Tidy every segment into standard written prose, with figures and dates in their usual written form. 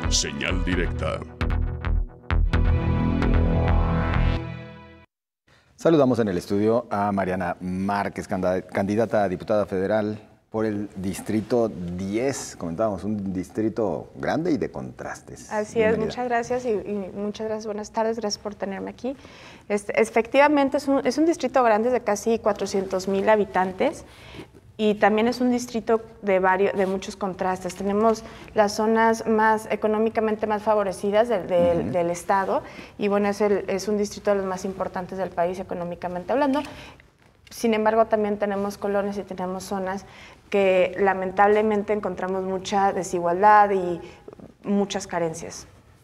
Señal directa. Saludamos en el estudio a Mariana Márquez, candidata a diputada federal por el Distrito 10. Comentábamos, un distrito grande y de contrastes. Así es, muchas gracias y muchas gracias, buenas tardes, gracias por tenerme aquí. Efectivamente es un distrito grande de casi 400,000 habitantes y también es un distrito de muchos contrastes. Tenemos las zonas económicamente más favorecidas del estado y bueno, es un distrito de los más importantes del país económicamente hablando. Sin embargo, también tenemos colonias y tenemos zonas que lamentablemente encontramos mucha desigualdad y muchas carencias.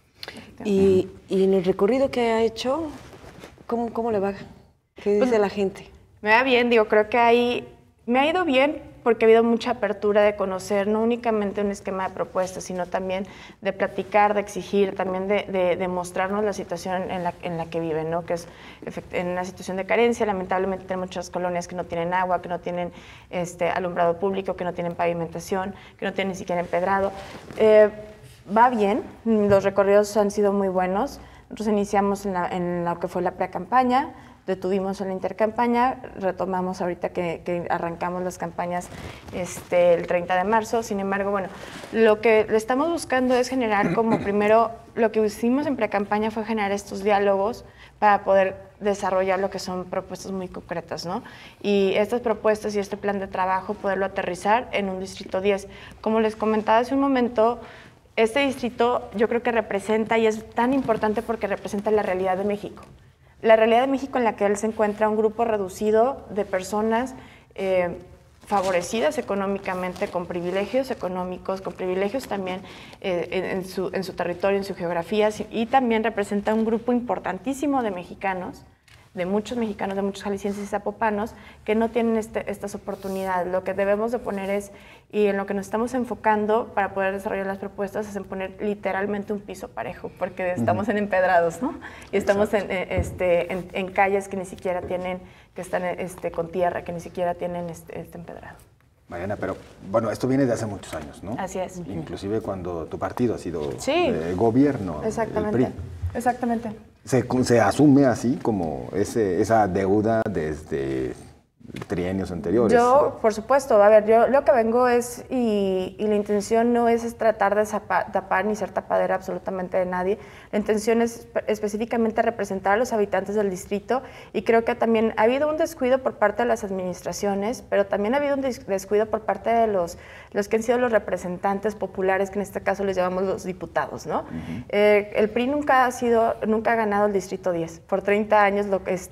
Y en el recorrido que ha hecho, ¿cómo le va? ¿Qué dice la gente? Me va bien, creo que me ha ido bien porque ha habido mucha apertura de conocer no únicamente un esquema de propuestas, sino también de platicar, de exigir, también de mostrarnos la situación en la que viven, ¿no? Que es en una situación de carencia. Lamentablemente tenemos muchas colonias que no tienen agua, que no tienen alumbrado público, que no tienen pavimentación, que no tienen ni siquiera empedrado. Va bien, los recorridos han sido muy buenos. Nosotros iniciamos en lo que fue la pre-campaña, detuvimos en la intercampaña, retomamos ahorita que arrancamos las campañas el 30 de marzo. Sin embargo, bueno, lo que le estamos buscando es generar como primero, lo que hicimos en pre-campaña fue generar estos diálogos para poder desarrollar lo que son propuestas muy concretas, ¿no? Y estas propuestas y este plan de trabajo, poderlo aterrizar en un distrito 10. Como les comentaba hace un momento, este distrito yo creo que representa, y es tan importante porque representa la realidad de México. La realidad de México en la que él se encuentra un grupo reducido de personas favorecidas económicamente, con privilegios económicos, con privilegios también en su territorio, en su geografía, y también representa un grupo importantísimo de mexicanos, de muchos jaliscienses y zapopanos, que no tienen estas oportunidades. Lo que debemos de poner es, y en lo que nos estamos enfocando para poder desarrollar las propuestas, es en poner literalmente un piso parejo, porque estamos en empedrados, ¿no? Y estamos en calles que ni siquiera tienen, que están con tierra, que ni siquiera tienen empedrado. Mariana, pero bueno, esto viene de hace muchos años, ¿no? Así es. Inclusive cuando tu partido ha sido gobierno, exactamente, el PRI. Exactamente. ¿Se asume así como esa deuda desde trienios anteriores? Yo, por supuesto, a ver, yo lo que vengo es, y la intención no es tratar de tapar ni ser tapadera absolutamente de nadie. La intención es específicamente representar a los habitantes del distrito, y creo que también ha habido un descuido por parte de las administraciones, pero también ha habido un descuido por parte de los que han sido los representantes populares, que en este caso les llamamos los diputados, ¿no? El PRI nunca ha ganado el distrito 10. Por 30 años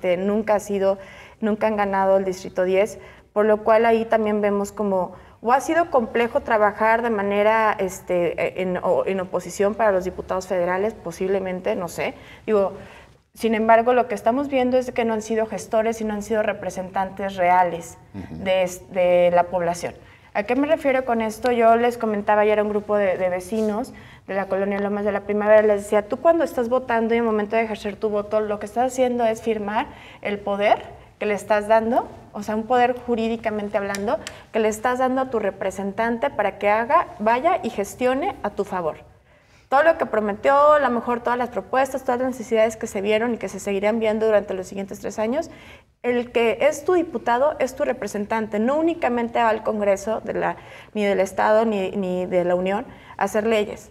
nunca han ganado el Distrito 10, por lo cual ahí también vemos como o ha sido complejo trabajar de manera en oposición para los diputados federales, posiblemente, no sé. Sin embargo, lo que estamos viendo es que no han sido gestores y no han sido representantes reales de la población. ¿A qué me refiero con esto? Yo les comentaba ayer a un grupo de vecinos de la colonia Lomas de la Primavera, les decía, tú cuando estás votando y en el momento de ejercer tu voto, lo que estás haciendo es firmar el poder que le estás dando, o sea, un poder jurídicamente hablando, que le estás dando a tu representante para que vaya y gestione a tu favor. Todo lo que prometió, a lo mejor todas las propuestas, todas las necesidades que se vieron y que se seguirían viendo durante los siguientes 3 años, el que es tu diputado es tu representante, no únicamente va al Congreso ni del Estado ni de la Unión a hacer leyes.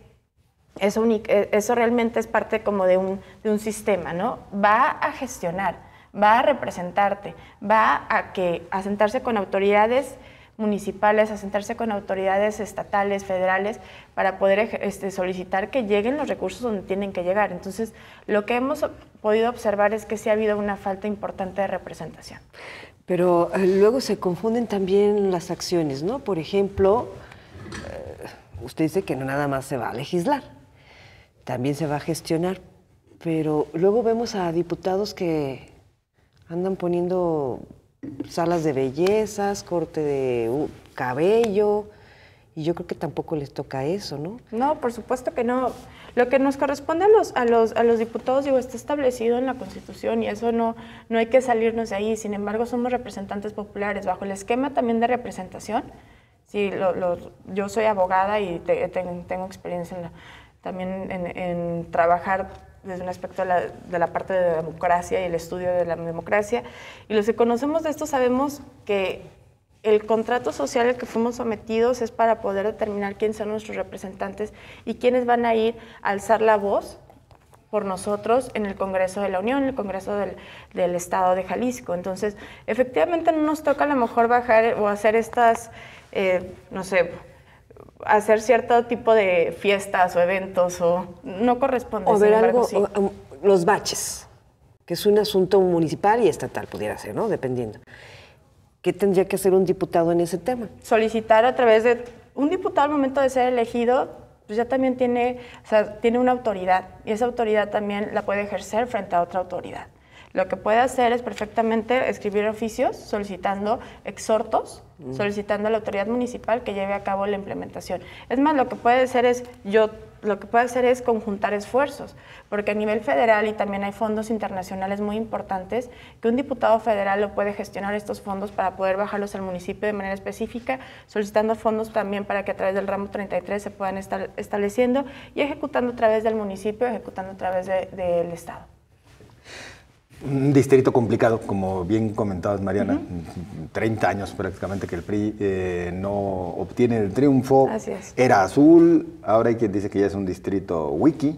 Eso realmente es parte como de un sistema, ¿no? Va a gestionar, va a representarte, va a sentarse con autoridades municipales, a sentarse con autoridades estatales, federales, para poder solicitar que lleguen los recursos donde tienen que llegar. Entonces, lo que hemos podido observar es que sí ha habido una falta importante de representación. Pero luego se confunden también las acciones, ¿no? Por ejemplo, usted dice que no nada más se va a legislar, también se va a gestionar, pero luego vemos a diputados que andan poniendo salas de bellezas, corte de cabello, y yo creo que tampoco les toca eso, ¿no? No, por supuesto que no. Lo que nos corresponde a los diputados, está establecido en la Constitución y eso no hay que salirnos de ahí. Sin embargo, somos representantes populares bajo el esquema también de representación. Sí, yo soy abogada y tengo experiencia también en trabajar desde un aspecto de la parte de la democracia y el estudio de la democracia. Y los que conocemos de esto sabemos que el contrato social al que fuimos sometidos es para poder determinar quiénes son nuestros representantes y quiénes van a ir a alzar la voz por nosotros en el Congreso de la Unión, en el Congreso del Estado de Jalisco. Entonces, efectivamente no nos toca a lo mejor bajar o hacer estas, no sé, hacer cierto tipo de fiestas o eventos, o no corresponde. O ver algo, sí. Los baches, que es un asunto municipal y estatal, pudiera ser, ¿no? Dependiendo. ¿Qué tendría que hacer un diputado en ese tema? Solicitar a través de un diputado al momento de ser elegido, pues ya también tiene una autoridad, y esa autoridad también la puede ejercer frente a otra autoridad. Lo que puede hacer es perfectamente escribir oficios solicitando exhortos, solicitando a la autoridad municipal que lleve a cabo la implementación. Es más, lo que puede hacer es conjuntar esfuerzos, porque a nivel federal y también hay fondos internacionales muy importantes que un diputado federal lo puede gestionar estos fondos para poder bajarlos al municipio de manera específica, solicitando fondos también para que a través del ramo 33 se puedan estar estableciendo y ejecutando a través del municipio, ejecutando a través del Estado. Un distrito complicado, como bien comentabas, Mariana, 30 años prácticamente que el PRI no obtiene el triunfo. Así es. Era azul, ahora hay quien dice que ya es un distrito wiki.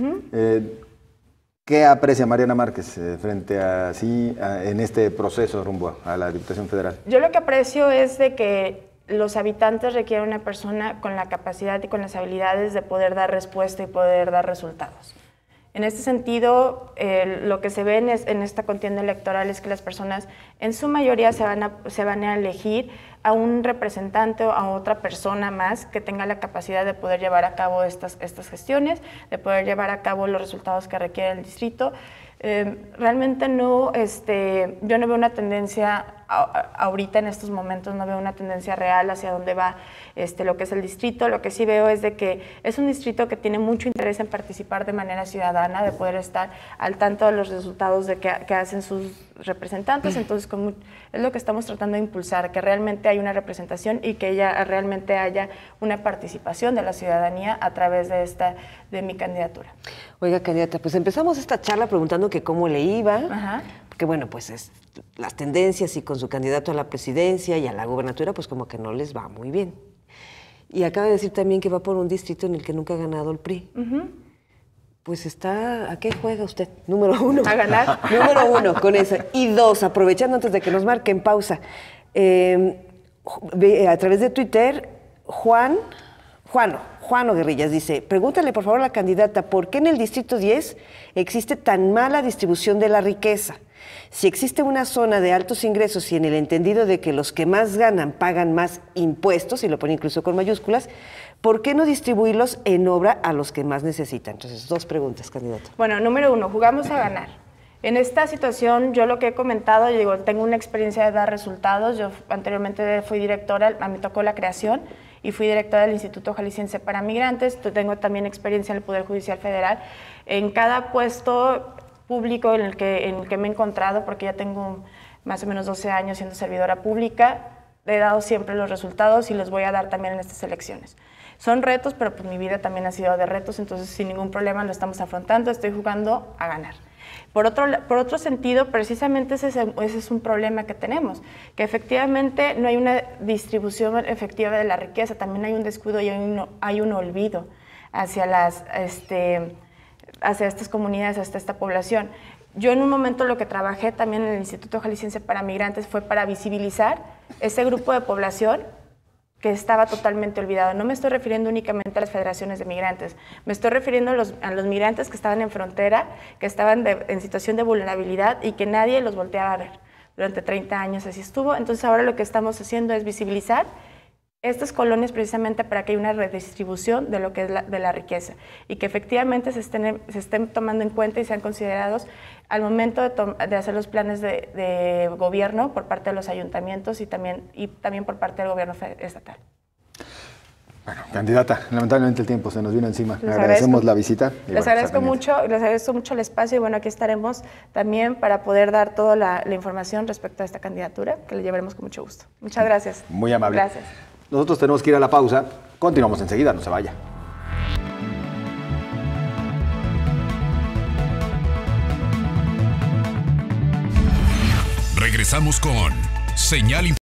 ¿Qué aprecia Mariana Márquez frente a en este proceso rumbo a la Diputación Federal? Yo lo que aprecio es de que los habitantes requieren una persona con la capacidad y con las habilidades de poder dar respuesta y poder dar resultados. En este sentido, lo que se ve en esta contienda electoral es que las personas en su mayoría se van a elegir a un representante o a otra persona más que tenga la capacidad de poder llevar a cabo estas gestiones, de poder llevar a cabo los resultados que requiere el distrito. Realmente no, yo no veo una tendencia ahorita en estos momentos, no veo una tendencia real hacia dónde va lo que es el distrito. Lo que sí veo es de que es un distrito que tiene mucho interés en participar de manera ciudadana, de poder estar al tanto de los resultados que hacen sus representantes. Entonces es lo que estamos tratando de impulsar, que realmente haya una representación y que realmente haya una participación de la ciudadanía a través de mi candidatura. Oiga, candidata, pues empezamos esta charla preguntando que cómo le iba, Ajá. porque bueno, pues las tendencias y con su candidato a la presidencia y a la gobernatura, pues como que no les va muy bien. Y acaba de decir también que va por un distrito en el que nunca ha ganado el PRI. Pues ¿a qué juega usted? Número uno. A ganar. Número uno, con eso. Y dos, aprovechando antes de que nos marquen pausa, a través de Twitter, Juano Guerrillas dice, pregúntale por favor a la candidata, ¿por qué en el Distrito 10 existe tan mala distribución de la riqueza? Si existe una zona de altos ingresos y en el entendido de que los que más ganan pagan más impuestos, y lo pone incluso con mayúsculas, ¿por qué no distribuirlos en obra a los que más necesitan? Entonces, dos preguntas, candidata. Bueno, número uno, jugamos a ganar. En esta situación, yo lo que he comentado, tengo una experiencia de dar resultados. Yo anteriormente fui directora, a mí me tocó la creación, y fui directora del Instituto Jalisciense para Migrantes. Tengo también experiencia en el Poder Judicial Federal. En cada puesto público en el que me he encontrado, porque ya tengo más o menos 12 años siendo servidora pública, he dado siempre los resultados y los voy a dar también en estas elecciones. Son retos, pero pues mi vida también ha sido de retos, entonces sin ningún problema lo estamos afrontando, estoy jugando a ganar. Por otro sentido, precisamente ese es un problema que tenemos, que efectivamente no hay una distribución efectiva de la riqueza, también hay un descuido y hay un olvido hacia estas comunidades, hacia esta población. Yo en un momento lo que trabajé también en el Instituto Jalisciense para Migrantes fue para visibilizar ese grupo de población que estaba totalmente olvidado. No me estoy refiriendo únicamente a las federaciones de migrantes, me estoy refiriendo a los migrantes que estaban en frontera, que estaban en situación de vulnerabilidad y que nadie los volteaba a ver. Durante 30 años así estuvo. Entonces ahora lo que estamos haciendo es visibilizar estas colonias precisamente para que haya una redistribución de lo que es de la riqueza y que efectivamente se estén tomando en cuenta y sean considerados al momento de hacer los planes de gobierno por parte de los ayuntamientos y también por parte del gobierno estatal. Bueno, candidata, lamentablemente el tiempo se nos vino encima. Le agradecemos la visita. Les agradezco mucho el espacio y bueno, aquí estaremos también para poder dar toda la información respecto a esta candidatura, que le llevaremos con mucho gusto. Muchas gracias. Muy amable. Gracias. Nosotros tenemos que ir a la pausa. Continuamos enseguida, no se vaya. Regresamos con Señal